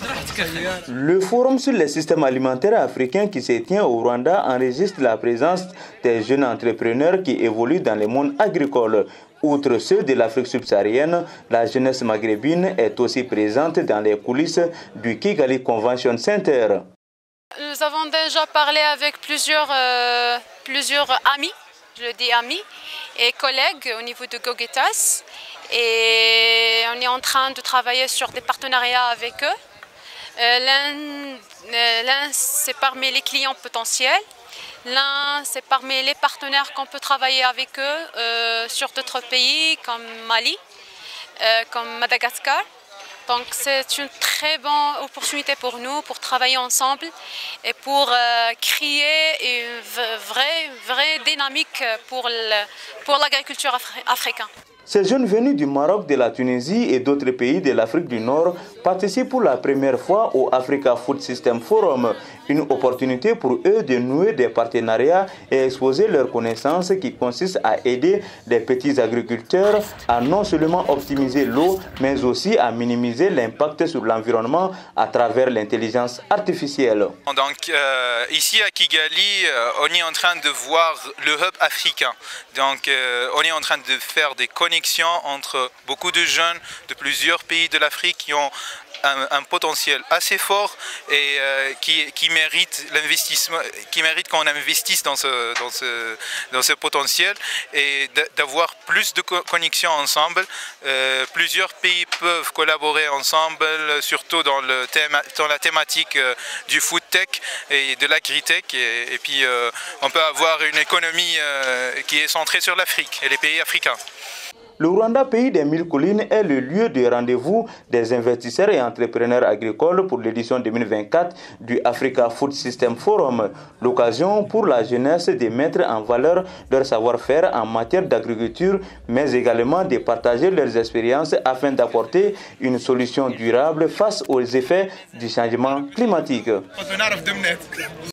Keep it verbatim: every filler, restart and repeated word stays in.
Le forum sur les systèmes alimentaires africains qui se tient au Rwanda enregistre la présence des jeunes entrepreneurs qui évoluent dans le monde agricole. Outre ceux de l'Afrique subsaharienne, la jeunesse maghrébine est aussi présente dans les coulisses du Kigali Convention Center. Nous avons déjà parlé avec plusieurs, euh, plusieurs amis, je le dis amis, et collègues au niveau de Gogetas. Et on est en train de travailler sur des partenariats avec eux. Euh, L'un, euh, c'est parmi les clients potentiels. L'un, c'est parmi les partenaires qu'on peut travailler avec eux euh, sur d'autres pays comme Mali, euh, comme Madagascar. Donc c'est une très bonne opportunité pour nous pour travailler ensemble et pour euh, créer une vraie, vraie dynamique pour l'agriculture afri africaine. Ces jeunes venus du Maroc, de la Tunisie et d'autres pays de l'Afrique du Nord participent pour la première fois au Africa Food System Forum, une opportunité pour eux de nouer des partenariats et exposer leurs connaissances qui consistent à aider les petits agriculteurs à non seulement optimiser l'eau, mais aussi à minimiser l'impact sur l'environnement à travers l'intelligence artificielle. Donc euh, ici à Kigali, euh, on est en train de voir le hub africain. Donc euh, on est en train de faire des connexions entre beaucoup de jeunes de plusieurs pays de l'Afrique qui ont un, un potentiel assez fort et euh, qui, qui méritent l'investissement, qui méritent qu'on investisse dans ce, dans ce, dans ce potentiel et d'avoir plus de connexions ensemble. Euh, plusieurs pays peuvent collaborer ensemble, surtout dans, le thème, dans la thématique euh, du food tech et de l'agritech. Et, et puis euh, on peut avoir une économie euh, qui est centrée sur l'Afrique et les pays africains. Le Rwanda, pays des mille collines, est le lieu de rendez-vous des investisseurs et entrepreneurs agricoles pour l'édition deux mille vingt-quatre du Africa Food System Forum. L'occasion pour la jeunesse de mettre en valeur leur savoir-faire en matière d'agriculture, mais également de partager leurs expériences afin d'apporter une solution durable face aux effets du changement climatique.